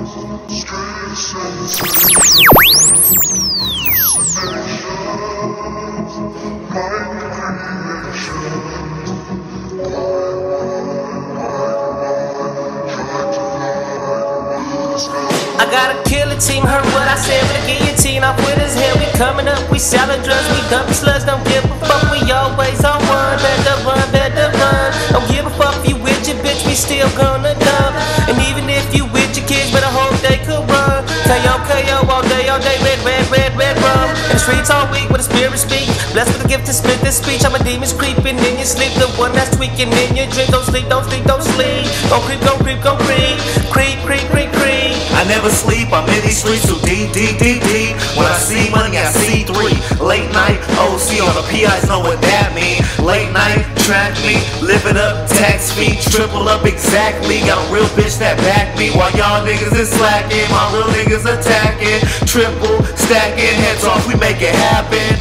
I got a killer team, heard what I said with a guillotine. Off with his head, we coming up, we selling drugs, we dumping slugs, don't give a fuck, we always on one. Better run, better run. Don't give a fuck if you with your bitch, we still gonna dump. And even if you with your kids, better hope they could run. KO, KO, all day, red, red, red, red rum. In the streets all week with a spirit speak. Blessed with the gift to spit this speech. I'm a demon's creeping in your sleep, the one that's tweaking in your dream. Don't sleep, don't sleep, don't sleep. Don't creep, don't creep, don't creep. Creep, creep, creep, creep. I never sleep, I'm in these streets so deep, deep, deep, deep. When I see money, I see three. Late night, OC on the PIs know what that mean. Late night, track me, live it up, tax fee, triple up exactly. Got a real bitch that back me while y'all niggas is slacking. My real niggas attacking, triple, stacking, heads off, we make it happen.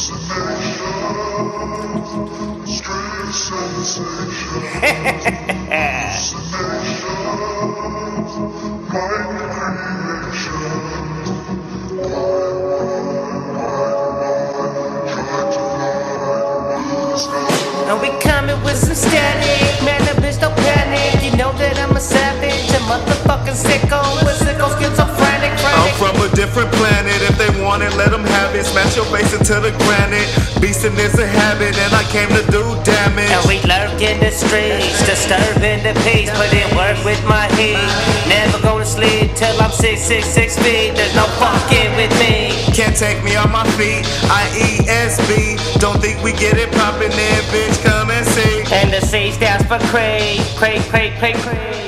And we coming with some static. Man, that bitch don't panic. You know that I'm a savage, a motherfucking sicko with sicko schizophrenic. I'm from a different planet. If they want it, let them have it. Smash your face into the granite. Beastin' is a habit, and I came to do damage. And we lurk in the streets, disturbing the peace. Put in work with my heat. Never go to sleep till I'm 6 feet. There's no fucking with me. Can't take me on my feet. IESB. Don't think we get it poppin' in, bitch. Come and see. And the C stands for Craig, Craig, Craig, Craig, Craig.